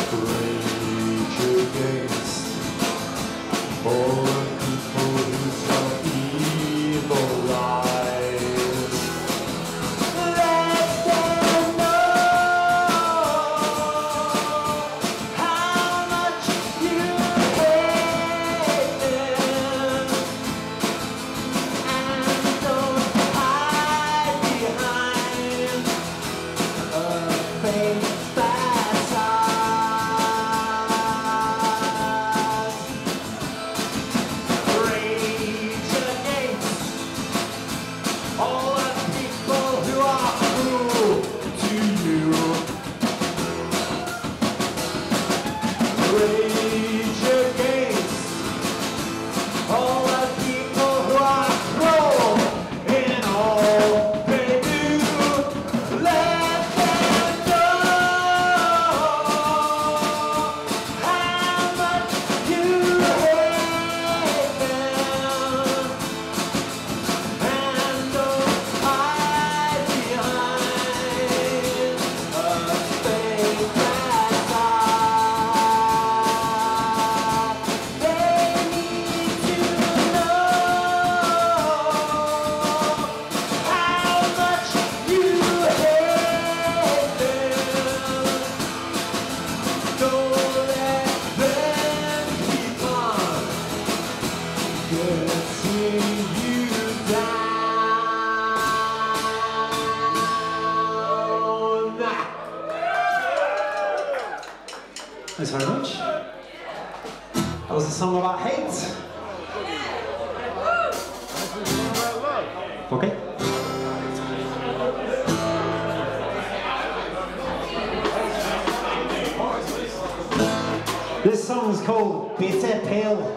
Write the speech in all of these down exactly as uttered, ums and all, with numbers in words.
Thanks very much. That was a song about hate. Okay. This song is called Bitter Pill.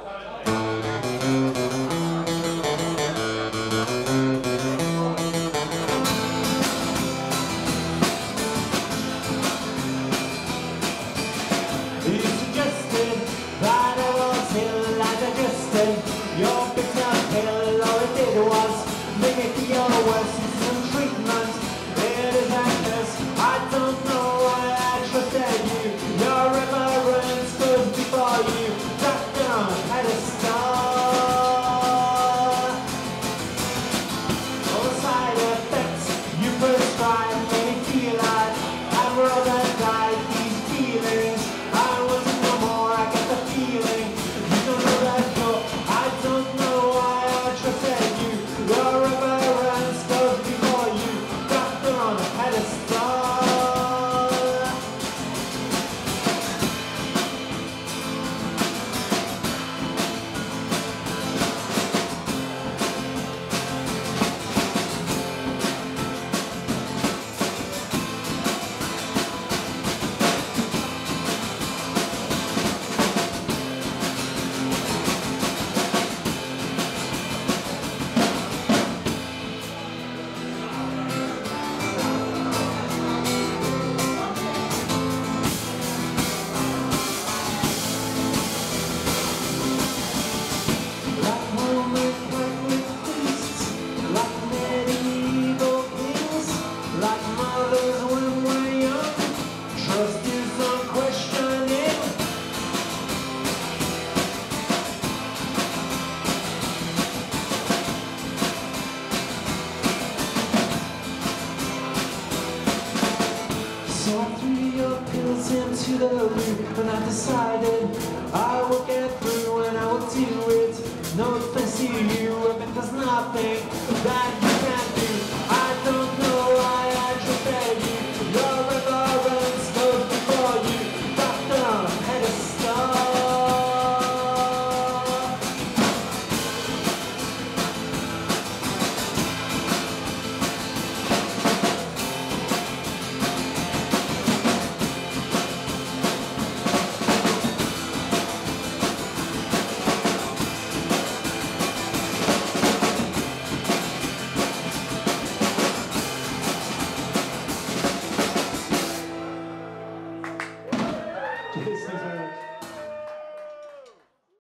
Your bitter pill, all it did was make me feel worse. Some treatment, it is actors. I don't know why I trusted you. Your reverence goes before you. Doctor on a pedestal. All the side effects you prescribe make me feel like I'd rather die. These feelings, I want to know more. I get the feeling you don't know that you're. I don't know why I trusted you. Your reverence goes before you. Doctor on a pedestal. So I threw your pills into the loop, and I decided I will get through and I will do it. No offense to you, if it does nothing that